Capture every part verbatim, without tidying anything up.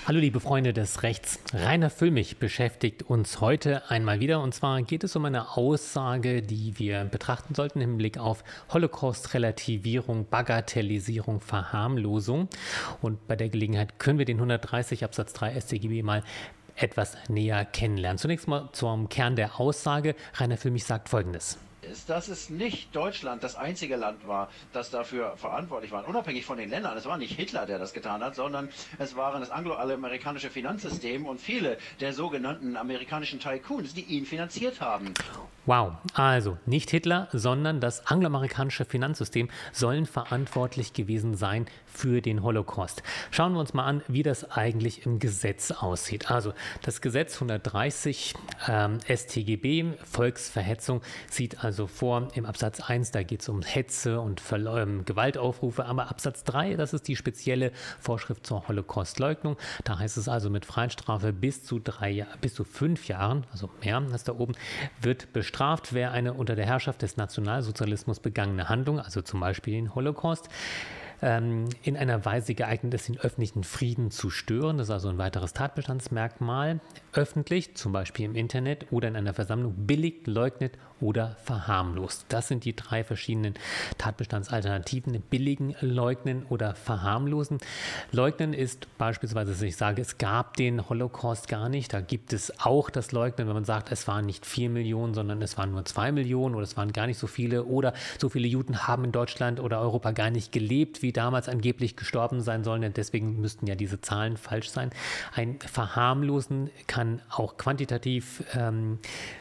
Hallo liebe Freunde des Rechts, Rainer Füllmich beschäftigt uns heute einmal wieder, und zwar geht es um eine Aussage, die wir betrachten sollten im Blick auf Holocaust-Relativierung, Bagatellisierung, Verharmlosung, und bei der Gelegenheit können wir den hundertdreißig Absatz drei S t G B mal etwas näher kennenlernen. Zunächst mal zum Kern der Aussage. Rainer Füllmich sagt Folgendes: Ist, dass es nicht Deutschland das einzige Land war, das dafür verantwortlich war, unabhängig von den Ländern. Es war nicht Hitler, der das getan hat, sondern es waren das anglo-amerikanische Finanzsystem und viele der sogenannten amerikanischen Tycoons, die ihn finanziert haben. Wow, also nicht Hitler, sondern das angloamerikanische Finanzsystem sollen verantwortlich gewesen sein für den Holocaust. Schauen wir uns mal an, wie das eigentlich im Gesetz aussieht. Also das Gesetz hundertdreißig ähm, S t G B, Volksverhetzung, sieht also vor im Absatz eins, da geht es um Hetze und Verle ähm, Gewaltaufrufe, aber Absatz drei, das ist die spezielle Vorschrift zur Holocaustleugnung. Da heißt es also mit Freiheitsstrafe bis zu drei, bis zu fünf Jahren, also mehr als da oben, wird bestraft. Bestraft, wer eine unter der Herrschaft des Nationalsozialismus begangene Handlung, also zum Beispiel den Holocaust, ähm, in einer Weise geeignet ist, den öffentlichen Frieden zu stören. Das ist also ein weiteres Tatbestandsmerkmal. Öffentlich, zum Beispiel im Internet oder in einer Versammlung, billigt, leugnet oder verharmlost. Das sind die drei verschiedenen Tatbestandsalternativen: billigen, leugnen oder verharmlosen. Leugnen ist beispielsweise, dass ich sage, es gab den Holocaust gar nicht. Da gibt es auch das Leugnen, wenn man sagt, es waren nicht vier Millionen, sondern es waren nur zwei Millionen oder es waren gar nicht so viele oder so viele Juden haben in Deutschland oder Europa gar nicht gelebt, wie damals angeblich gestorben sein sollen. Und deswegen müssten ja diese Zahlen falsch sein. Ein Verharmlosen kann auch quantitativ ähm,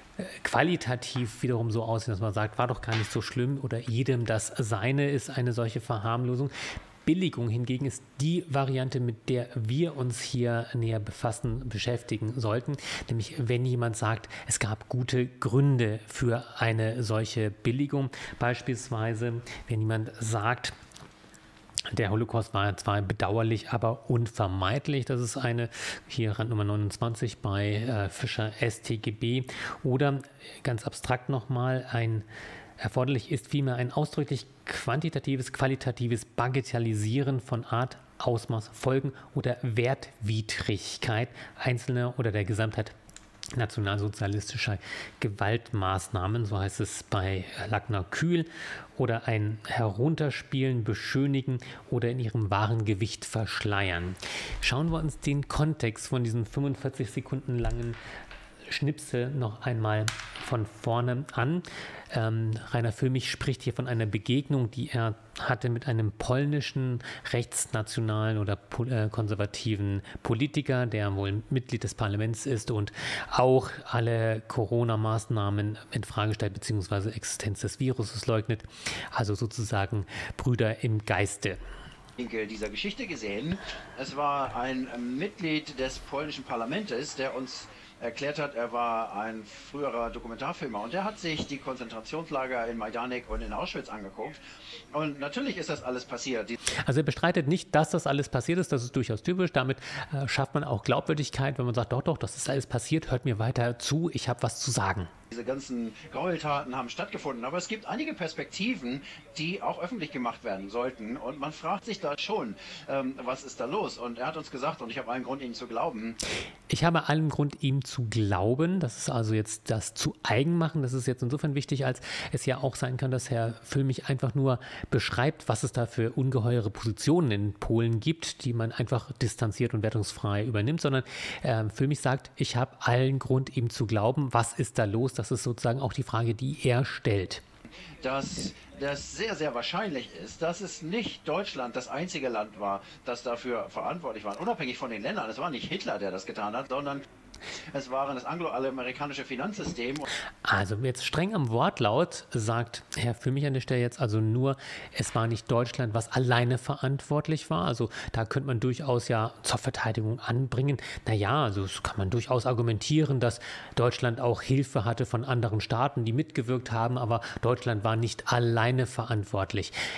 qualitativ wiederum so aussehen, dass man sagt, war doch gar nicht so schlimm oder jedem das Seine, ist eine solche Verharmlosung. Billigung hingegen ist die Variante, mit der wir uns hier näher befassen, beschäftigen sollten. Nämlich, wenn jemand sagt, es gab gute Gründe für eine solche Billigung. Beispielsweise, wenn jemand sagt, der Holocaust war zwar bedauerlich, aber unvermeidlich. Das ist eine, hier Randnummer neunundzwanzig bei äh, Fischer S t G B. Oder ganz abstrakt nochmal, ein erforderlich ist vielmehr ein ausdrücklich quantitatives, qualitatives Bagatellisieren von Art, Ausmaß, Folgen oder Wertwidrigkeit einzelner oder der Gesamtheit nationalsozialistischer Gewaltmaßnahmen, so heißt es bei Lackner-Kühl, oder ein Herunterspielen, Beschönigen oder in ihrem wahren Gewicht verschleiern. Schauen wir uns den Kontext von diesen fünfundvierzig Sekunden langen Schnipsel noch einmal von vorne an. Ähm, Rainer Füllmich spricht hier von einer Begegnung, die er hatte mit einem polnischen rechtsnationalen oder po äh, konservativen Politiker, der wohl Mitglied des Parlaments ist und auch alle Corona-Maßnahmen in Frage stellt bzw. Existenz des Viruses leugnet. Also sozusagen Brüder im Geiste. Winkel dieser Geschichte gesehen. Es war ein Mitglied des polnischen Parlaments, der uns erklärt hat, er war ein früherer Dokumentarfilmer und er hat sich die Konzentrationslager in Majdanek und in Auschwitz angeguckt. Und natürlich ist das alles passiert. Also er bestreitet nicht, dass das alles passiert ist, das ist durchaus typisch. Damit äh, schafft man auch Glaubwürdigkeit, wenn man sagt, doch, doch, das ist alles passiert, hört mir weiter zu, ich habe was zu sagen. Diese ganzen Gräueltaten haben stattgefunden, aber es gibt einige Perspektiven, die auch öffentlich gemacht werden sollten. Und man fragt sich da schon, ähm, was ist da los? Und er hat uns gesagt, und ich habe allen Grund, ihm zu glauben. Ich habe allen Grund, ihm zu glauben. Das ist also jetzt das zu eigen machen. Das ist jetzt insofern wichtig, als es ja auch sein kann, dass Herr Füllmich einfach nur beschreibt, was es da für ungeheure Positionen in Polen gibt, die man einfach distanziert und wertungsfrei übernimmt, sondern äh, Füllmich sagt, ich habe allen Grund, ihm zu glauben. Was ist da los? Das ist sozusagen auch die Frage, die er stellt. Dass das sehr, sehr wahrscheinlich ist, dass es nicht Deutschland das einzige Land war, das dafür verantwortlich war, unabhängig von den Ländern. Es war nicht Hitler, der das getan hat, sondern es waren das anglo-amerikanische Finanzsystem. Also jetzt streng am Wortlaut sagt Herr Füllmich an der Stelle jetzt also nur, es war nicht Deutschland, was alleine verantwortlich war. Also da könnte man durchaus ja zur Verteidigung anbringen. Naja, also das kann man durchaus argumentieren, dass Deutschland auch Hilfe hatte von anderen Staaten, die mitgewirkt haben, aber Deutschland war nicht alleine verantwortlich.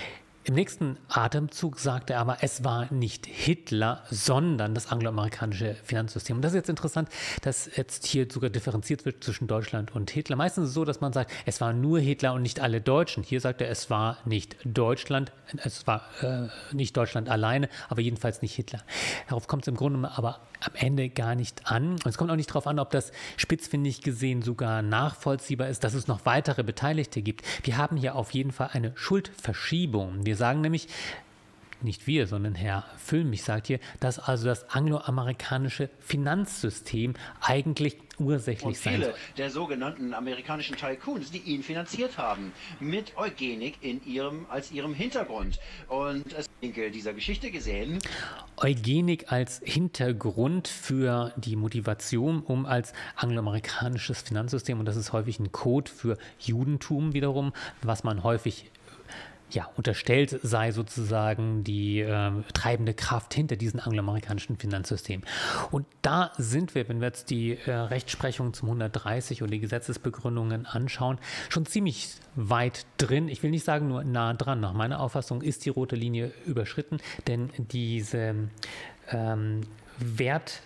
Im nächsten Atemzug sagt er aber, es war nicht Hitler, sondern das angloamerikanische Finanzsystem. Und das ist jetzt interessant, dass jetzt hier sogar differenziert wird zwischen Deutschland und Hitler. Meistens ist es so, dass man sagt, es war nur Hitler und nicht alle Deutschen. Hier sagt er, es war nicht Deutschland, es war äh, nicht Deutschland alleine, aber jedenfalls nicht Hitler. Darauf kommt es im Grunde aber am Ende gar nicht an. Und es kommt auch nicht darauf an, ob das spitzfindig gesehen sogar nachvollziehbar ist, dass es noch weitere Beteiligte gibt. Wir haben hier auf jeden Fall eine Schuldverschiebung. Wir sagen nämlich, nicht wir, sondern Herr Füllmich sagt hier, dass also das angloamerikanische Finanzsystem eigentlich ursächlich sein soll. Und viele der sogenannten amerikanischen Tycoons, die ihn finanziert haben, mit Eugenik in ihrem, als ihrem Hintergrund. Und es denke, dieser Geschichte gesehen. Eugenik als Hintergrund für die Motivation, um als angloamerikanisches Finanzsystem, und das ist häufig ein Code für Judentum wiederum, was man häufig ja, unterstellt sei sozusagen die äh, treibende Kraft hinter diesem angloamerikanischen Finanzsystem. Und da sind wir, wenn wir jetzt die äh, Rechtsprechung zum hundertdreißig und die Gesetzesbegründungen anschauen, schon ziemlich weit drin. Ich will nicht sagen nur nah dran. Nach meiner Auffassung ist die rote Linie überschritten, denn diese ähm, Wert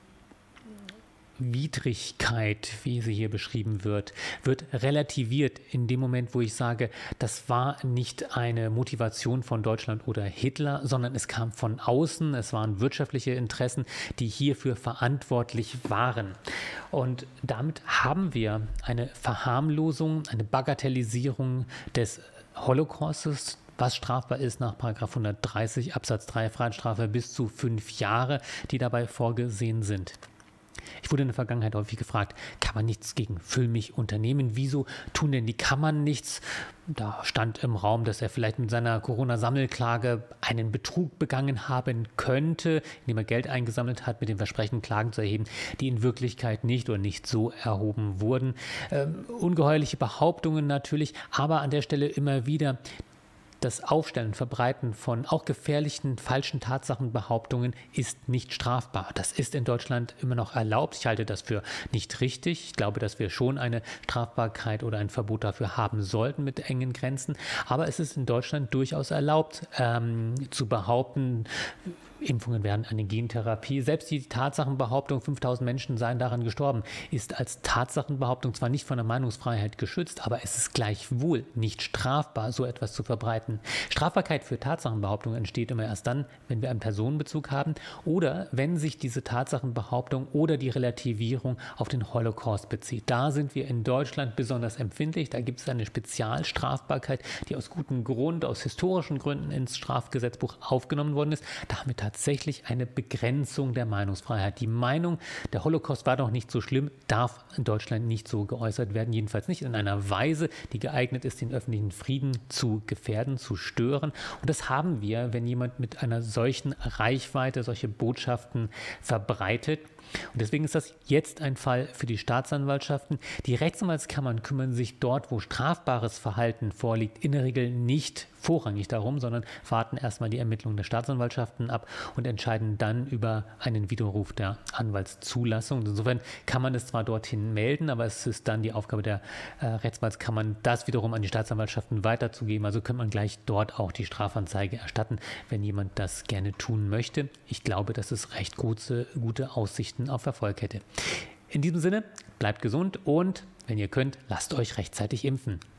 Widrigkeit, wie sie hier beschrieben wird, wird relativiert in dem Moment, wo ich sage, das war nicht eine Motivation von Deutschland oder Hitler, sondern es kam von außen, es waren wirtschaftliche Interessen, die hierfür verantwortlich waren. Und damit haben wir eine Verharmlosung, eine Bagatellisierung des Holocaustes, was strafbar ist nach Paragraph hundertdreißig Absatz drei Freiheitsstrafe bis zu fünf Jahre, die dabei vorgesehen sind. Ich wurde in der Vergangenheit häufig gefragt, kann man nichts gegen Füllmich unternehmen? Wieso tun denn die Kammern nichts? Da stand im Raum, dass er vielleicht mit seiner Corona-Sammelklage einen Betrug begangen haben könnte, indem er Geld eingesammelt hat, mit dem Versprechen, Klagen zu erheben, die in Wirklichkeit nicht oder nicht so erhoben wurden. Ähm, ungeheuerliche Behauptungen natürlich, aber an der Stelle immer wieder das Aufstellen und Verbreiten von auch gefährlichen, falschen Tatsachenbehauptungen ist nicht strafbar. Das ist in Deutschland immer noch erlaubt. Ich halte das für nicht richtig. Ich glaube, dass wir schon eine Strafbarkeit oder ein Verbot dafür haben sollten mit engen Grenzen. Aber es ist in Deutschland durchaus erlaubt, ähm, zu behaupten, Impfungen wären eine Gentherapie. Selbst die Tatsachenbehauptung, fünftausend Menschen seien daran gestorben, ist als Tatsachenbehauptung zwar nicht von der Meinungsfreiheit geschützt, aber es ist gleichwohl nicht strafbar, so etwas zu verbreiten. Strafbarkeit für Tatsachenbehauptungen entsteht immer erst dann, wenn wir einen Personenbezug haben oder wenn sich diese Tatsachenbehauptung oder die Relativierung auf den Holocaust bezieht. Da sind wir in Deutschland besonders empfindlich. Da gibt es eine Spezialstrafbarkeit, die aus gutem Grund, aus historischen Gründen ins Strafgesetzbuch aufgenommen worden ist. Damit tatsächlich eine Begrenzung der Meinungsfreiheit. Die Meinung, der Holocaust war doch nicht so schlimm, darf in Deutschland nicht so geäußert werden, jedenfalls nicht in einer Weise, die geeignet ist, den öffentlichen Frieden zu gefährden, zu stören. Und das haben wir, wenn jemand mit einer solchen Reichweite solche Botschaften verbreitet. Und deswegen ist das jetzt ein Fall für die Staatsanwaltschaften. Die Rechtsanwaltskammern kümmern sich dort, wo strafbares Verhalten vorliegt, in der Regel nicht vorrangig darum, sondern warten erstmal die Ermittlungen der Staatsanwaltschaften ab und entscheiden dann über einen Widerruf der Anwaltszulassung. Insofern kann man es zwar dorthin melden, aber es ist dann die Aufgabe der äh, Rechtsanwaltskammern, das wiederum an die Staatsanwaltschaften weiterzugeben. Also könnte man gleich dort auch die Strafanzeige erstatten, wenn jemand das gerne tun möchte. Ich glaube, dass es recht gute, gute Aussichten auf Erfolg hätte. In diesem Sinne, bleibt gesund und wenn ihr könnt, lasst euch rechtzeitig impfen.